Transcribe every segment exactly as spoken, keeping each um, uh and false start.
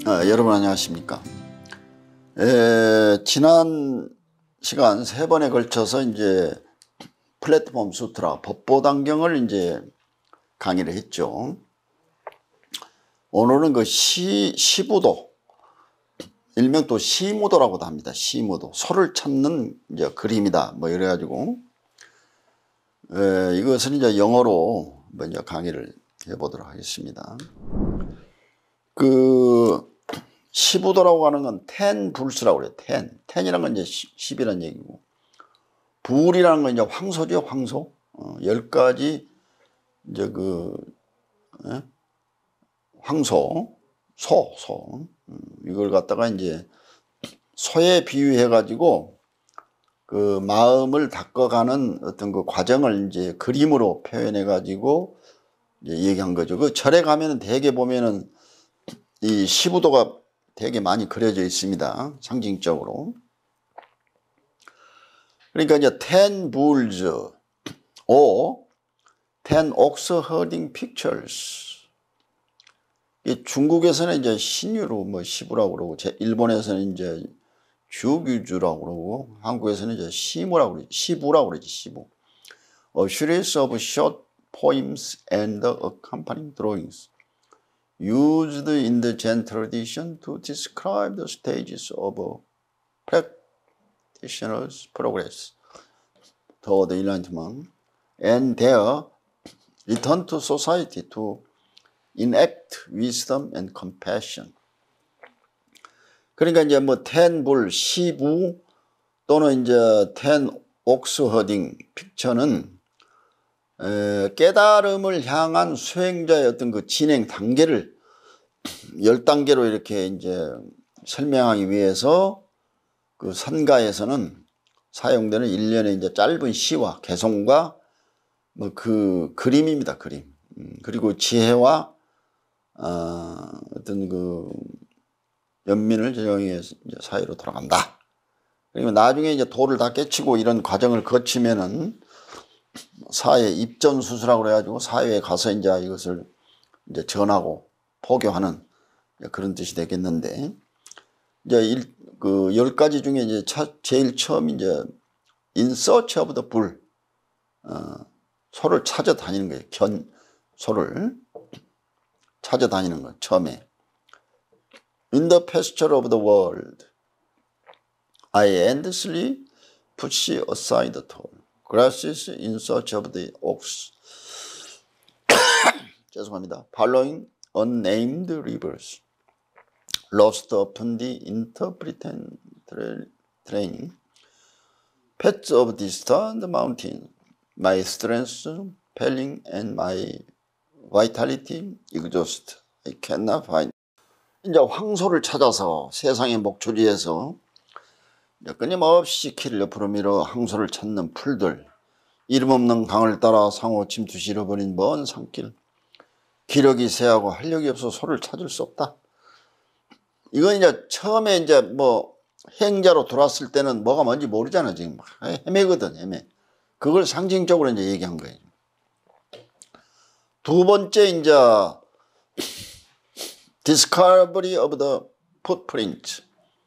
아, 여러분 안녕하십니까? 에, 지난 시간 세 번에 걸쳐서 이제 플랫폼 수트라 법보단경을 이제 강의를 했죠. 오늘은 그 시, 시부도, 일명 또 시무도라고도 합니다. 시무도. 소를 찾는 이제 그림이다. 뭐 이래가지고, 에, 이것은 이제 영어로 먼저 강의를 해보도록 하겠습니다. 그, 시부도라고 하는 건 텐 불스라고 그래요. 텐. 텐이라는 건 이제 십이라는 얘기고, 불이라는 건 이제 황소죠. 황소. 어, 열 가지 이제 그 에? 황소, 소, 소. 음, 이걸 갖다가 이제 소에 비유해 가지고 그 마음을 닦아가는 어떤 그 과정을 이제 그림으로 표현해 가지고 이제 얘기한 거죠. 그 절에 가면은 대개 보면은 이 시부도가 되게 많이 그려져 있습니다. 상징적으로. 그러니까 이제 ten bulls or ten ox herding pictures. 이 중국에서는 이제 신유로 뭐 시부라고 그러고, 일본에서는 이제 주규주라고 그러고, 한국에서는 이제 시무라고 그러지, 시부라고 그러지, 시부. A series of short poems and accompanying drawings used in the Zen tradition to describe the stages of a practitioner's progress toward enlightenment and their return to society to enact wisdom and compassion. 그러니까 이제 뭐 텐불, 시부 또는 이제 텐 옥스 허딩 픽처는 에, 깨달음을 향한 수행자의 어떤 그 진행 단계를 열 단계로 이렇게 이제 설명하기 위해서 그 선가에서는 사용되는 일련의 이제 짧은 시와 개성과 뭐 그 그림입니다. 그림. 음, 그리고 지혜와 어, 어떤 그 연민을 제정해서 이제 사회로 돌아간다. 그리고 나중에 이제 도를 다 깨치고 이런 과정을 거치면은 사회 입전 수수라고 그래가지고 사회에 가서 이제 이것을 이제 전하고 포교하는 그런 뜻이 되겠는데, 이제 일, 그 열 가지 중에 이제 차, 제일 처음 이제 in search of the bull, 어, 소를 찾아다니는 거예요. 견, 소를 찾아다니는 거, 처음에. In the pasture of the world, I endlessly push aside the tall grasses in search of the ox. 죄송합니다. Following unnamed rivers, lost upon the interpreted terrain, paths of distant mountains, my strength failing and my vitality exhausted. I cannot find. 이제 황소를 찾아서 세상의 목초지에서 끊임없이 길을 옆으로 밀어 황소를 찾는 풀들, 이름 없는 강을 따라 상호 침투시 잃어버린 먼 산길, 기력이 쇠하고 활력이 없어 소를 찾을 수 없다. 이건 이제 처음에 이제 뭐 행자로 들어왔을 때는 뭐가 뭔지 모르잖아. 지금 헤매거든, 헤매. 그걸 상징적으로 이제 얘기한 거예요. 두 번째 이제 discovery of the footprint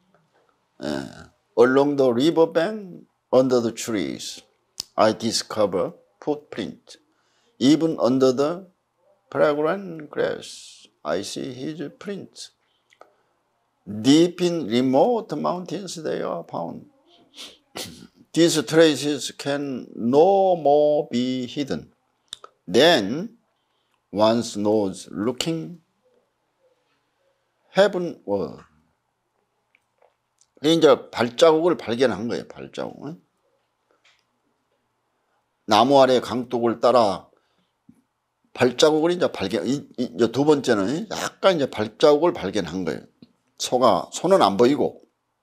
along the river bank under the trees. I discover footprint even under the fragrant grass. I see his print. Deep in remote mountains they are found. These traces can no more be hidden than one's nose looking heavenward. 이제 발자국을 발견한 거예요. 발자국. 나무 아래 강둑을 따라 발자국을 이제 발견. 이, 이, 두 번째는 약간 이제 발자국을 발견한 거예요. 소가 소는 안 보이고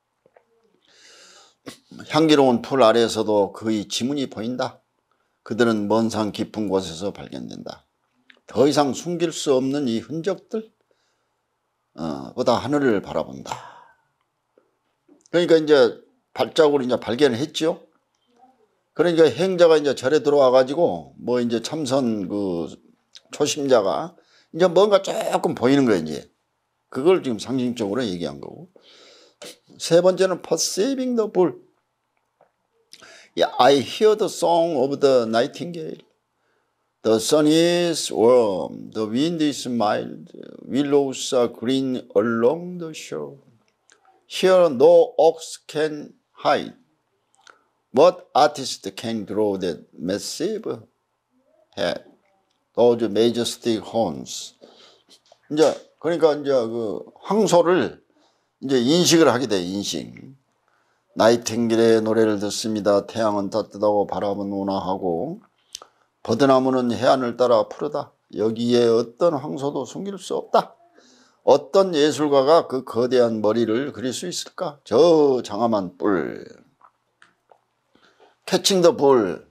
향기로운 풀 아래에서도 그의 지문이 보인다. 그들은 먼 산 깊은 곳에서 발견된다. 더 이상 숨길 수 없는 이 흔적들 어, 보다 하늘을 바라본다. 그러니까 이제 발자국을 이제 발견을 했죠. 그러니까 행자가 이제 절에 들어와 가지고 뭐 이제 참선 그 초심자가 이제 뭔가 조금 보이는 거예요. 이제 그걸 지금 상징적으로 얘기한 거고. 세 번째는 perceiving the bull. Yeah, I hear the song of the nightingale. The sun is warm, the wind is mild, willows are green along the shore. Here no ox can hide. What artist can draw that massive head? Those majestic horns. 이제 그러니까 이제 그 황소를 이제 인식을 하게 돼. 인식. 나이팅길의 노래를 듣습니다. 태양은 따뜻하고 바람은 온화하고 버드나무는 해안을 따라 푸르다. 여기에 어떤 황소도 숨길 수 없다. 어떤 예술가가 그 거대한 머리를 그릴 수 있을까? 저 장엄한 뿔. 캐칭 더 볼.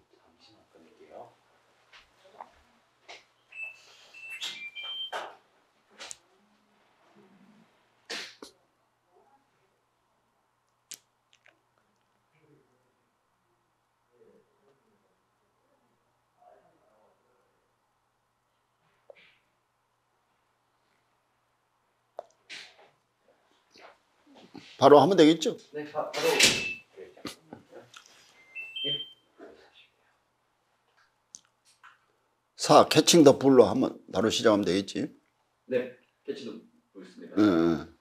바로 하면 되겠죠? 네, 바, 바로. 사, 캐칭 더 불로 하면 바로 시작하면 되겠지? 네, 캐치도 보겠습니다. 응.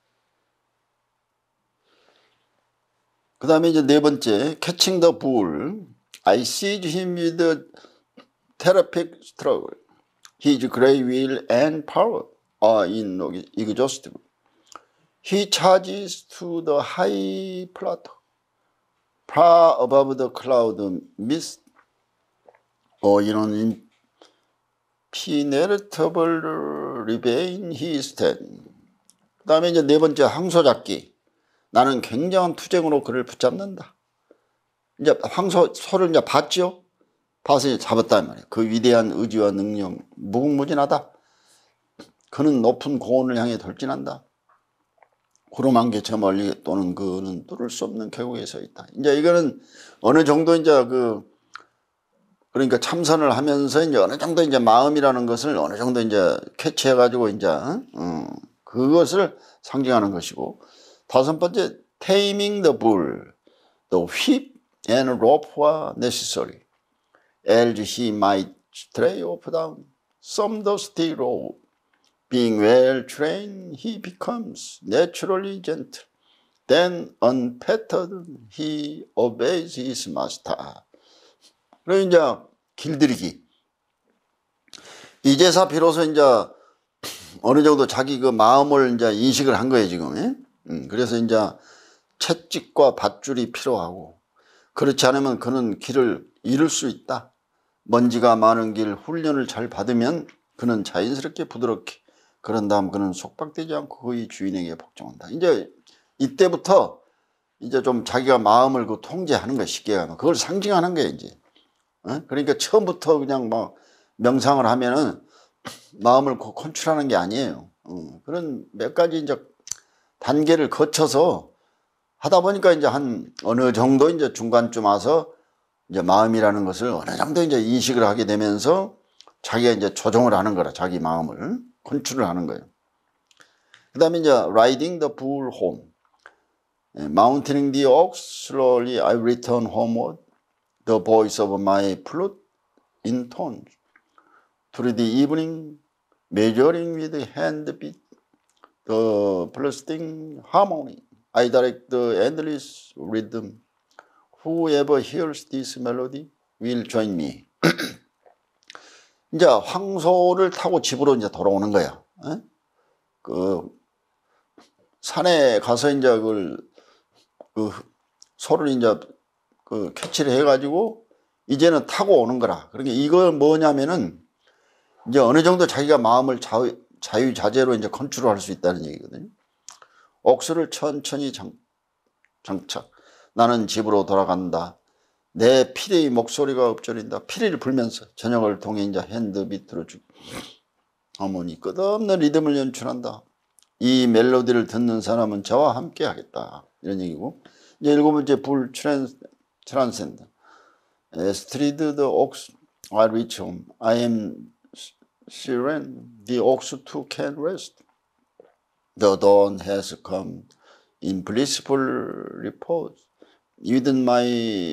그 다음에 이제 네 번째, 캐칭 더 불. I seized him with a terrific struggle. His great will and power are inexhaustible. He charges to the high plateau, far above the cloud mist, or in an impenetrable ravine he stands. 그 다음에 이제 네 번째 황소 잡기. 나는 굉장한 투쟁으로 그를 붙잡는다. 이제 황소 소를 이제 봤죠? 봐서 이제 잡았단 말이에요. 그 위대한 의지와 능력, 무궁무진하다. 그는 높은 고원을 향해 돌진한다. 구름 한 개 저 멀리 또는 그는 뚫을 수 없는 계곡에 서 있다. 이제 이거는 어느 정도 이제 그 그러니까 참선을 하면서 이제 어느 정도 이제 마음이라는 것을 어느 정도 이제 캐치해 가지고 이제 어, 그것을 상징하는 것이고. 다섯 번째, taming the bull, the whip and rope were necessary, else he might stray off down some dusty road. Being well trained, he becomes naturally gentle. Then unfettered, he obeys his master. 그리고 이제 길들이기. 이제서 비로소 이제 어느 정도 자기 그 마음을 이제 인식을 한 거예요, 지금. 예? 음, 그래서 이제 채찍과 밧줄이 필요하고, 그렇지 않으면 그는 길을 잃을 수 있다. 먼지가 많은 길 훈련을 잘 받으면 그는 자연스럽게 부드럽게, 그런 다음 그는 속박되지 않고 그의 주인에게 복종한다. 이제 이때부터 이제 좀 자기가 마음을 그 통제하는 거야, 쉽게 가면. 그걸 상징하는 거야, 이제. 어? 그러니까 처음부터 그냥 막 명상을 하면은 마음을 컨트롤하는 게 아니에요. 어, 그런 몇 가지 이제 단계를 거쳐서 하다 보니까 이제 한 어느 정도 이제 중간쯤 와서 이제 마음이라는 것을 어느 정도 이제 인식을 하게 되면서 자기가 이제 조정을 하는 거라, 자기 마음을 컨트롤 하는 거예요. 그 다음에 이제 riding the bull home. Mounting the ox, slowly I return homeward. The voice of my flute intones. Through the evening, measuring with hand beat, the pulsing harmony. I direct the endless rhythm. Whoever hears this melody will join me. 이제 황소를 타고 집으로 이제 돌아오는 거야. 에? 그 산에 가서 이제 그걸 그 소를 이제 그 캐치를 해가지고 이제는 타고 오는 거라. 그러니까 이걸 뭐냐면은 이제 어느 정도 자기가 마음을 자유, 자유자재로 이제 컨트롤할 수 있다는 얘기거든요. 옥수를 천천히 장, 장착. 나는 집으로 돌아간다. 내 피리의 목소리가 읊조린다. 피리를 불면서 저녁을 통해 이제 핸드 비트로 주고 어머니 끝없는 리듬을 연출한다. 이 멜로디를 듣는 사람은 저와 함께 하겠다. 이런 얘기고. 이제 일곱 번째 불 트랜센드. Stride the ox, I reach home. I am siren, the ox too can rest. The dawn has come in blissful repose. Within my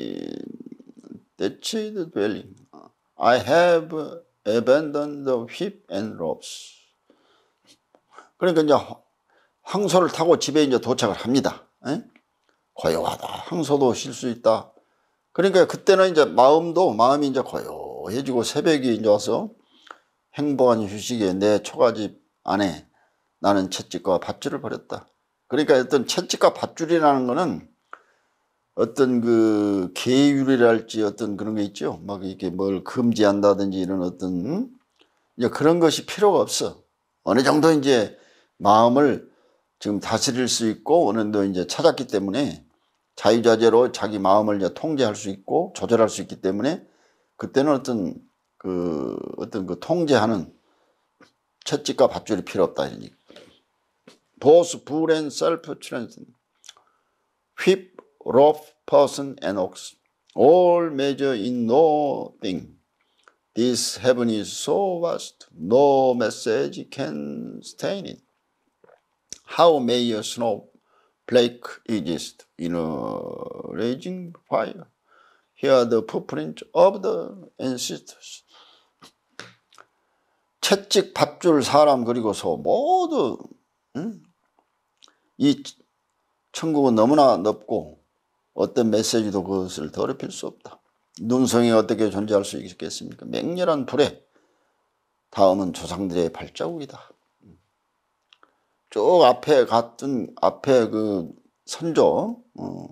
thatched dwelling, I have abandoned the whip and ropes. 그러니까 이제 항소를 타고 집에 이제 도착을 합니다. 에? 고요하다. 항소도 쉴 수 있다. 그러니까 그때는 이제 마음도 마음이 이제 고요해지고 새벽이 이제 와서 행복한 휴식에 내 초가집 안에 나는 채찍과 밧줄을 버렸다. 그러니까 어떤 채찍과 밧줄이라는 거는 어떤 그 계율이랄지 어떤 그런 게 있죠. 막 이렇게 뭘 금지한다든지 이런 어떤 이제 그런 것이 필요가 없어. 어느 정도 이제 마음을 지금 다스릴 수 있고 어느 정도 이제 찾았기 때문에 자유자재로 자기 마음을 이제 통제할 수 있고 조절할 수 있기 때문에 그때는 어떤 그 어떤 그 통제하는 채찍과 밧줄이 필요 없다. Both bull and self-transcendent, whip, rope, person, and ox, all measure in no thing. This heaven is so vast, no message can stain it. How may a snowflake exist in a raging fire? Here are the footprints of the ancestors. 채찍, 밧줄, 사람 그리고 소 모두 응? 이 천국은 너무나 넓고 어떤 메시지도 그것을 더럽힐 수 없다. 눈성이 어떻게 존재할 수 있겠습니까? 맹렬한 불에 다음은 조상들의 발자국이다. 쭉 앞에 갔던 앞에 그 선조들도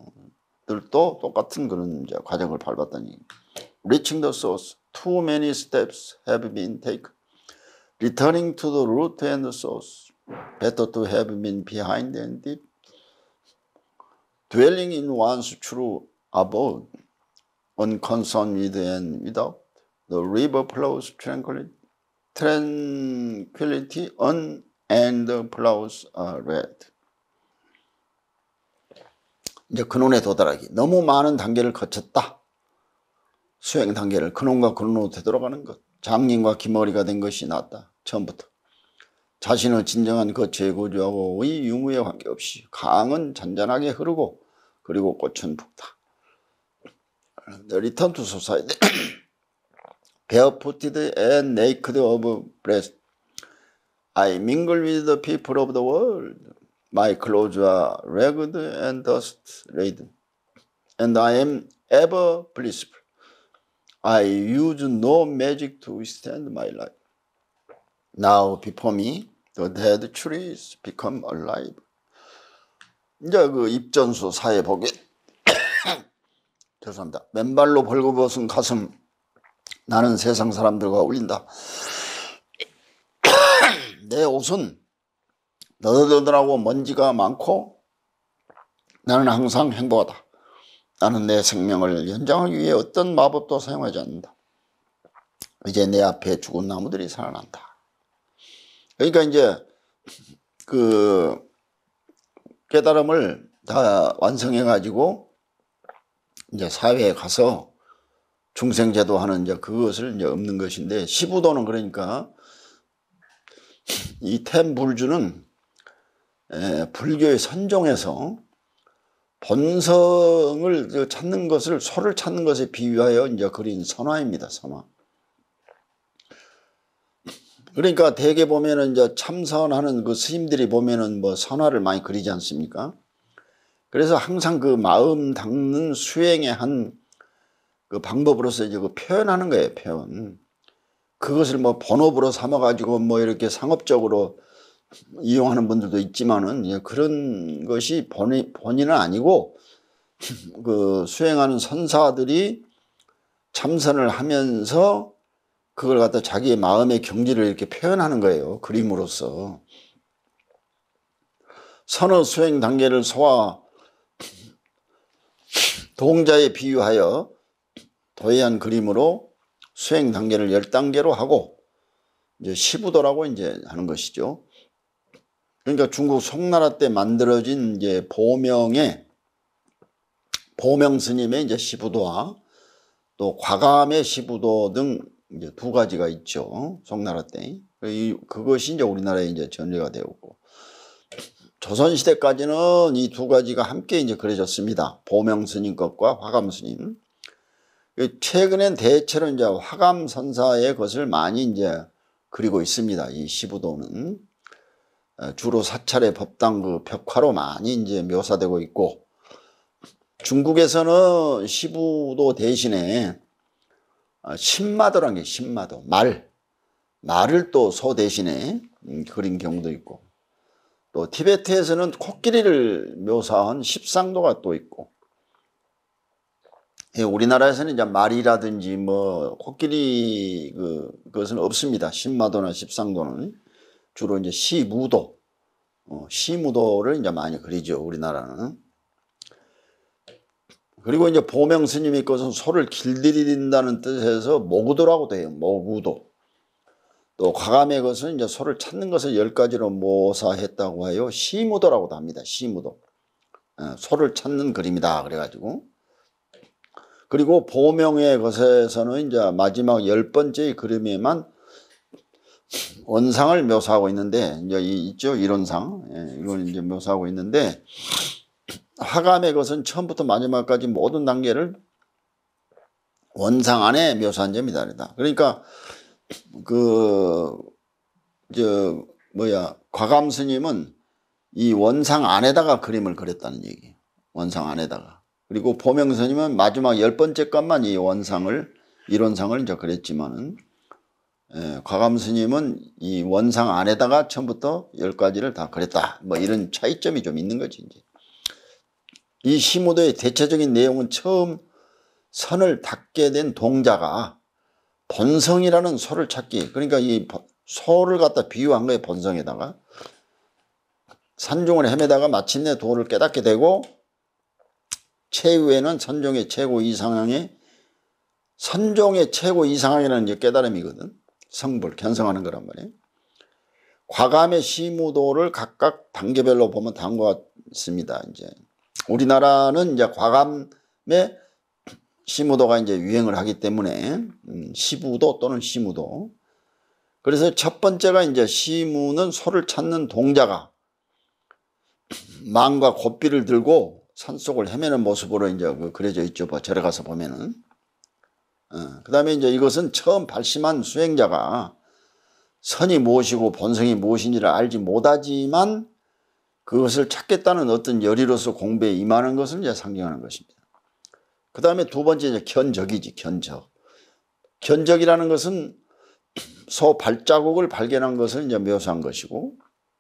똑같은 그런 이제 과정을 밟았다니. Reaching the source, too many steps have been taken. Returning to the root and the source, better to have been behind and deep. Dwelling in one's true abode, unconcerned with and without, the river flows tranquility, tranquility on, and the flowers are red. 이제 근원에 도달하기. 너무 많은 단계를 거쳤다. 수행 단계를 근원과 근원으로 되돌아가는 것. 장님과 기머리가 된 것이 낫다. 처음부터. 자신의 진정한 거처에 거주하고 의 유무에 관계없이 강은 잔잔하게 흐르고 그리고 꽃은 붓다. The return to society. Barefooted and naked of breast. I mingle with the people of the world. My clothes are ragged and dust laden. And I am ever blissful. I use no magic to withstand my life. Now before me, the dead trees become alive. 이제 그 입전수 사회복에 죄송합니다. 맨발로 벌거벗은 가슴 나는 세상 사람들과 어울린다. 내 옷은 너덜너덜하고 먼지가 많고 나는 항상 행복하다. 나는 내 생명을 연장하기 위해 어떤 마법도 사용하지 않는다. 이제 내 앞에 죽은 나무들이 살아난다. 그러니까 이제 그 깨달음을 다 완성해 가지고 이제 사회에 가서 중생제도 하는 이제 그것을 이제 없는 것인데, 시부도는 그러니까 이 텐불주는 에, 불교의 선종에서 본성을 찾는 것을, 소를 찾는 것에 비유하여 이제 그린 선화입니다. 선화. 그러니까 대개 보면은 이제 참선하는 그 스님들이 보면은 뭐 선화를 많이 그리지 않습니까? 그래서 항상 그 마음 닦는 수행의 한 그 방법으로서 이제 그 표현하는 거예요, 표현. 그것을 뭐 본업으로 삼아가지고 뭐 이렇게 상업적으로 이용하는 분들도 있지만은 그런 것이 본의, 본인은 아니고 그 수행하는 선사들이 참선을 하면서 그걸 갖다 자기의 마음의 경지를 이렇게 표현하는 거예요, 그림으로써. 선어 수행 단계를 소화 동자에 비유하여 도해한 그림으로 수행 단계를 열 단계로 하고 이제 시부도라고 이제 하는 것이죠. 그러니까 중국 송나라 때 만들어진 이제 보명의 보명 스님의 이제 시부도와 또 과감의 시부도 등 이제 두 가지가 있죠. 송나라 때. 그것이 이제 우리나라에 이제 전례가 되었고. 조선시대까지는 이 두 가지가 함께 이제 그려졌습니다. 보명스님 것과 화감스님. 최근엔 대체로 이제 화감선사의 것을 많이 이제 그리고 있습니다. 이 시부도는. 주로 사찰의 법당 그 벽화로 많이 이제 묘사되고 있고, 중국에서는 시부도 대신에 신마도라는 게 신마도, 말, 말을 또 소 대신에 그린 경우도 있고, 또 티베트에서는 코끼리를 묘사한 십상도가 또 있고, 우리나라에서는 이제 말이라든지 뭐 코끼리 그 그것은 없습니다. 신마도나 십상도는 주로 이제 시무도, 어, 시무도를 이제 많이 그리죠. 우리나라는. 그리고 이제 보명스님의 것은 소를 길들인다는 뜻에서 모구도라고도 해요. 모구도. 또 과감의 것은 이제 소를 찾는 것을 열 가지로 묘사했다고 해요. 시무도라고도 합니다. 시무도. 어, 소를 찾는 그림이다. 그래가지고. 그리고 보명의 것에서는 이제 마지막 열 번째 그림에만 원상을 묘사하고 있는데, 이제 있죠. 이론상. 예, 이걸 이제 묘사하고 있는데, 화감의 것은 처음부터 마지막까지 모든 단계를 원상 안에 묘사한 점이다. 그러니까, 그, 저, 뭐야, 과감 스님은 이 원상 안에다가 그림을 그렸다는 얘기예요. 원상 안에다가. 그리고 보명 스님은 마지막 열 번째 것만 이 원상을, 이론상을 이제 그렸지만은, 예, 과감 스님은 이 원상 안에다가 처음부터 열 가지를 다 그렸다. 뭐 이런 차이점이 좀 있는 거지, 이제. 이 시무도의 대체적인 내용은 처음 선을 닦게 된 동자가 본성이라는 소를 찾기. 그러니까 이 소를 갖다 비유한 거예요, 본성에다가. 산중을 헤매다가 마침내 도를 깨닫게 되고, 최후에는 선종의 최고 이상향의, 선종의 최고 이상향이라는 이제 깨달음이거든. 성불, 견성하는 거란 말이에요. 과감의 시무도를 각각 단계별로 보면 다음과 같습니다. 이제 우리나라는 이제 과감의 시무도가 이제 유행을 하기 때문에 음, 시부도 또는 시무도. 그래서 첫 번째가 이제 시무는 소를 찾는 동자가 망과 고삐를 들고 산속을 헤매는 모습으로 이제 그 그려져 있죠. 절에 가서 보면은. 어, 그 다음에 이제 이것은 처음 발심한 수행자가 선이 무엇이고 본성이 무엇인지를 알지 못하지만 그것을 찾겠다는 어떤 열의로서 공부에 임하는 것을 이제 상징하는 것입니다. 그 다음에 두 번째 이제 견적이지, 견적. 견적이라는 것은 소 발자국을 발견한 것을 이제 묘사한 것이고,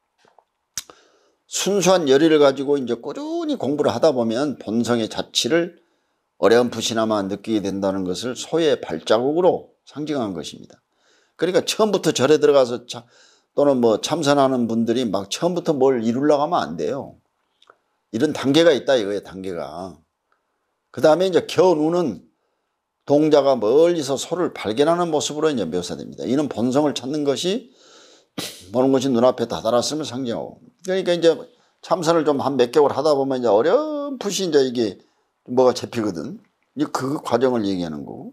순수한 열의를 가지고 이제 꾸준히 공부를 하다 보면 본성의 자취를 어렴풋이나마 느끼게 된다는 것을 소의 발자국으로 상징한 것입니다. 그러니까 처음부터 절에 들어가서 차, 또는 뭐 참선하는 분들이 막 처음부터 뭘 이루려고 하면 안 돼요. 이런 단계가 있다 이거예요, 단계가. 그 다음에 이제 견우는 동자가 멀리서 소를 발견하는 모습으로 이제 묘사됩니다. 이는 본성을 찾는 것이 보는 것이 눈앞에 다다랐음을 상징하고. 그러니까 이제 참선을 좀 한 몇 개월 하다 보면 이제 어렴풋이 이제 이게 뭐가 잡히거든. 그 과정을 얘기하는 거고.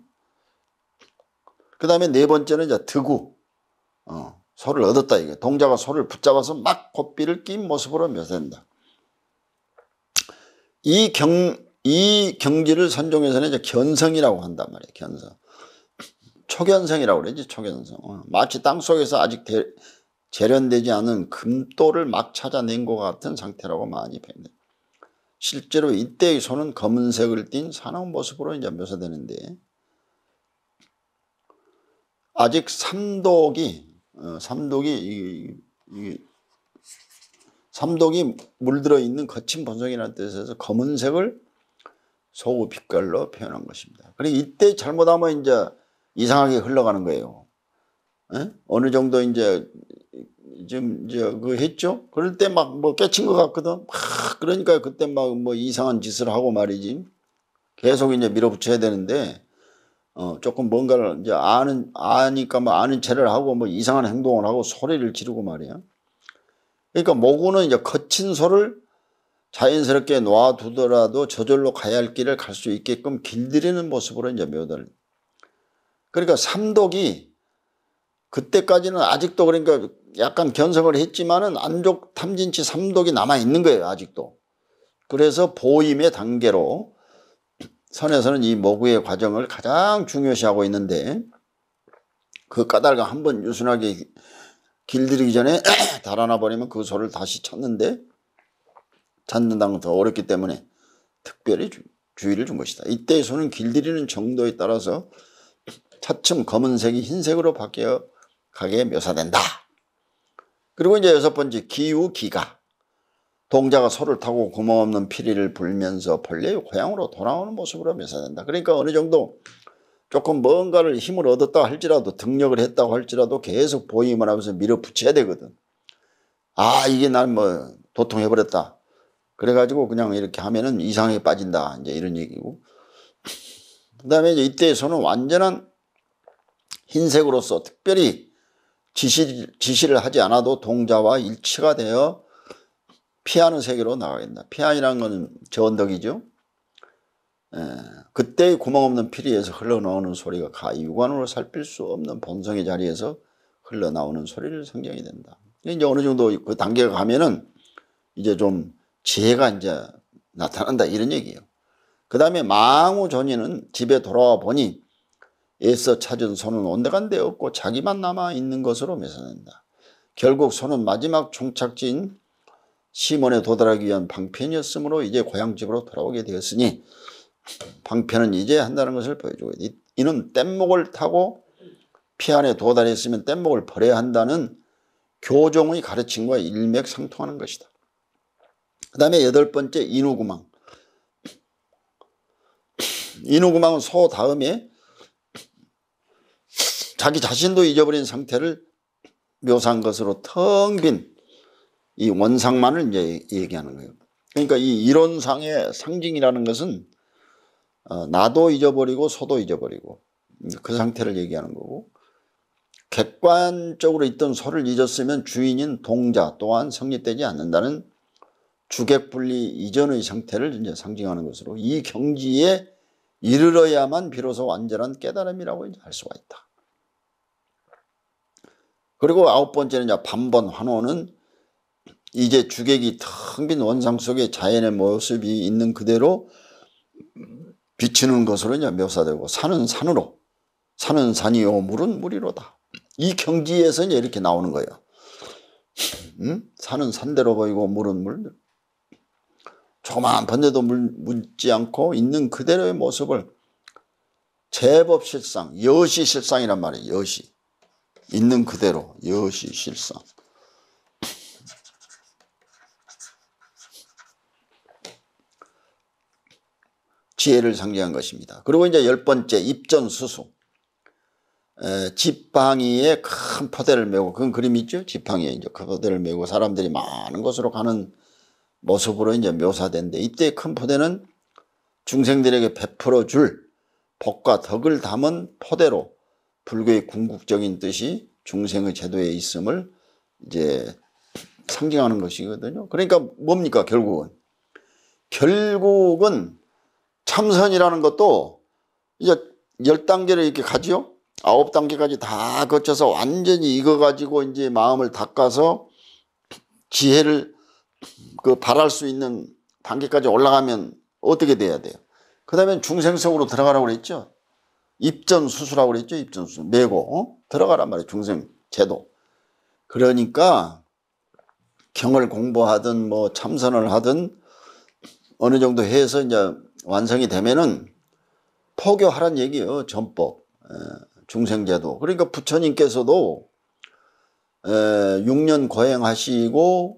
그 다음에 네 번째는 이제 득우. 어, 소를 얻었다 이게. 동자가 소를 붙잡아서 막 고삐를 낀 모습으로 묘사된다. 이 경, 이 경지를 선종에서는 이제 견성이라고 한단 말이에요. 견성. 초견성이라고 그러지, 초견성. 어, 마치 땅 속에서 아직 대, 재련되지 않은 금돌을 막 찾아낸 것 같은 상태라고 많이 표현해요. 실제로 이때의 소는 검은색을 띤 사나운 모습으로 이제 묘사되는데, 아직 삼독이, 어, 삼독이, 이, 이, 삼독이 물들어 있는 거친 본성이라는 뜻에서 검은색을 소우 빛깔로 표현한 것입니다. 그리고 이때 잘못하면 이제 이상하게 흘러가는 거예요. 에? 어느 정도 이제 좀 이제 그 했죠. 그럴 때 막 뭐 깨친 것 같거든. 막 그러니까 그때 막 뭐 이상한 짓을 하고 말이지. 계속 이제 밀어붙여야 되는데 어 조금 뭔가를 이제 아는 아니까 뭐 아는 체를 하고 뭐 이상한 행동을 하고 소리를 지르고 말이야. 그러니까 모구는 이제 거친 소를 자연스럽게 놔두더라도 저절로 가야 할 길을 갈 수 있게끔 길들이는 모습으로 이제 묘들. 그러니까 삼독이 그때까지는 아직도 그러니까 약간 견성을 했지만은 안족 탐진치 삼독이 남아 있는 거예요, 아직도. 그래서 보임의 단계로 선에서는 이 모구의 과정을 가장 중요시하고 있는데, 그 까닭을 한번 유순하게 길들이기 전에 달아나 버리면 그 소를 다시 찾는데, 찾는다는 건 더 어렵기 때문에 특별히 주, 주의를 준 것이다. 이때의 소는 길들이는 정도에 따라서 차츰 검은색이 흰색으로 바뀌어 가게 묘사된다. 그리고 이제 여섯 번째, 기우 기가. 동자가 소를 타고 구멍 없는 피리를 불면서 본래의 고향으로 돌아오는 모습으로 묘사된다. 그러니까 어느 정도 조금 뭔가를 힘을 얻었다 할지라도, 등력을 했다고 할지라도 계속 보임을 하면서 밀어붙여야 되거든. 아, 이게 날 뭐 도통해버렸다. 그래가지고 그냥 이렇게 하면은 이상하게 빠진다. 이제 이런 얘기고. 그 다음에 이제 이때의 소는 완전한 흰색으로서 특별히 지시, 지시를 하지 않아도 동자와 일치가 되어 피하는 세계로 나가겠다. 피안이라는 건 저언덕이죠. 에, 그때의 구멍 없는 피리에서 흘러나오는 소리가 가 육안으로 살필 수 없는 본성의 자리에서 흘러나오는 소리를 상징이 된다. 이제 어느 정도 그 단계가 가면은 이제 좀 지혜가 이제 나타난다, 이런 얘기예요. 그 다음에 망우존이는 집에 돌아와 보니 애써 찾은 소는 온데간데 없고 자기만 남아 있는 것으로 묘사된다. 결국 소는 마지막 종착지인 시몬에 도달하기 위한 방편이었으므로 이제 고향집으로 돌아오게 되었으니 방편은 이제 한다는 것을 보여주고 있다. 이는 뗏목을 타고 피안에 도달했으면 뗏목을 버려야 한다는 교종의 가르침과 일맥상통하는 것이다. 그 다음에 여덟 번째, 인우구망. 인우구망은 소 다음에 자기 자신도 잊어버린 상태를 묘사한 것으로 텅 빈 이 원상만을 이제 얘기하는 거예요. 그러니까 이 이론상의 상징이라는 것은 어, 나도 잊어버리고 소도 잊어버리고 그 상태를 얘기하는 거고, 객관적으로 있던 소를 잊었으면 주인인 동자 또한 성립되지 않는다는 주객분리 이전의 상태를 이제 상징하는 것으로 이 경지에 이르러야만 비로소 완전한 깨달음이라고 이제 할 수가 있다. 그리고 아홉 번째는 이제 반번 환호는 이제 주객이 텅 빈 원상 속에 자연의 모습이 있는 그대로 비치는 것으로 이제 묘사되고, 산은 산으로, 산은 산이요, 물은 물이로다. 이 경지에서 이제 이렇게 나오는 거예요. 음? 산은 산대로 보이고 물은 물. 조그마한 번데도 물, 묻지 않고 있는 그대로의 모습을 제법 실상, 여시 실상이란 말이에요. 여시. 있는 그대로, 여시 실상. 지혜를 상징한 것입니다. 그리고 이제 열 번째, 입전수수. 에, 지팡이에 큰 포대를 메고, 그건 그림 있죠? 지팡이에 이제 큰 포대를 메고 사람들이 많은 곳으로 가는 모습으로 이제 묘사된데, 이때 큰 포대는 중생들에게 베풀어 줄 복과 덕을 담은 포대로 불교의 궁극적인 뜻이 중생의 제도에 있음을 이제 상징하는 것이거든요. 그러니까 뭡니까, 결국은? 결국은 참선이라는 것도 이제 열 단계를 이렇게 가지요. 아홉 단계까지 다 거쳐서 완전히 익어가지고 이제 마음을 닦아서 지혜를 그 발할 수 있는 단계까지 올라가면 어떻게 돼야 돼요? 그 다음에 중생석으로 들어가라고 그랬죠. 입전수수라고 그랬죠. 입전수수. 메고 어? 들어가란 말이에요. 중생 제도. 그러니까 경을 공부하든 뭐 참선을 하든 어느 정도 해서 이제 완성이 되면은 포교하란 얘기예요. 전법, 중생제도. 그러니까 부처님께서도 육 년 고행하시고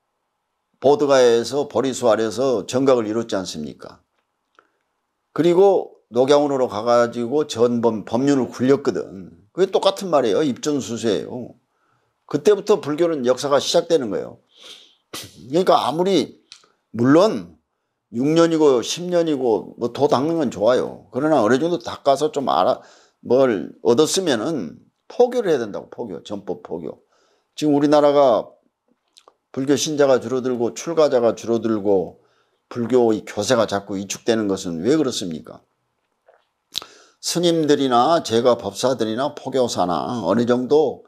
보드가에서 보리수 아래서 정각을 이뤘지 않습니까? 그리고 녹양원으로 가가지고 전범 법륜을 굴렸거든. 그게 똑같은 말이에요. 입전수수예요. 그때부터 불교는 역사가 시작되는 거예요. 그러니까 아무리 물론 육 년이고 십 년이고 뭐 더 닦는 건 좋아요. 그러나 어느 정도 닦아서 좀 알아 뭘 얻었으면은 포교를 해야 된다고. 포교, 전법 포교. 지금 우리나라가 불교 신자가 줄어들고 출가자가 줄어들고 불교의 교세가 자꾸 위축되는 것은 왜 그렇습니까? 스님들이나 제가 법사들이나 포교사나 어느 정도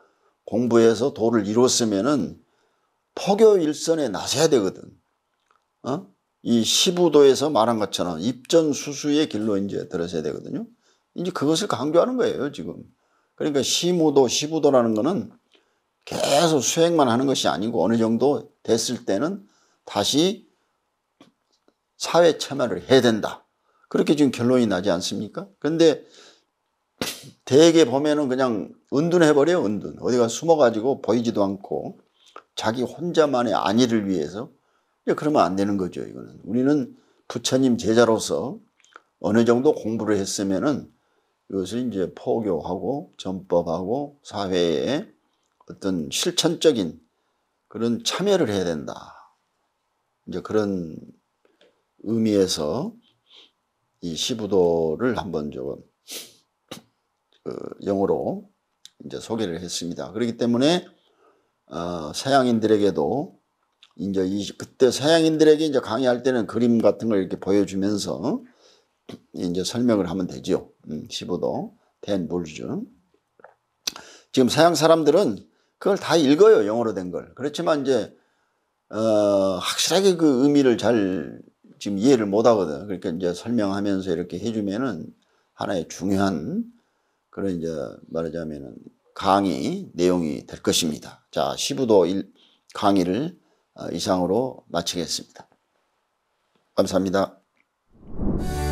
공부해서 도를 이뤘으면은 포교 일선에 나서야 되거든. 어? 이 시부도에서 말한 것처럼 입전수수의 길로 이제 들어서야 되거든요. 이제 그것을 강조하는 거예요, 지금. 그러니까 시무도, 시부도라는 거는 계속 수행만 하는 것이 아니고 어느 정도 됐을 때는 다시 사회 참여를 해야 된다. 그렇게 지금 결론이 나지 않습니까? 그런데 대개 보면은 그냥 은둔해버려요, 은둔. 어디가 숨어가지고 보이지도 않고 자기 혼자만의 안위를 위해서. 그러면 안 되는 거죠, 이거는. 우리는 부처님 제자로서 어느 정도 공부를 했으면은 이것을 이제 포교하고 전법하고 사회에 어떤 실천적인 그런 참여를 해야 된다. 이제 그런 의미에서 이 시부도를 한번 조금 그 영어로 이제 소개를 했습니다. 그렇기 때문에 어, 서양인들에게도 이제 이 그때 서양인들에게 이제 강의할 때는 그림 같은 걸 이렇게 보여주면서 이제 설명을 하면 되죠. 음, 시부도 된 불주. 지금 서양 사람들은 그걸 다 읽어요, 영어로 된 걸. 그렇지만 이제 어, 확실하게 그 의미를 잘 지금 이해를 못 하거든. 그러니까 이제 설명하면서 이렇게 해주면은 하나의 중요한 그런 이제 말하자면은 강의 내용이 될 것입니다. 자, 시부도 일 강의를 이상으로 마치겠습니다. 감사합니다.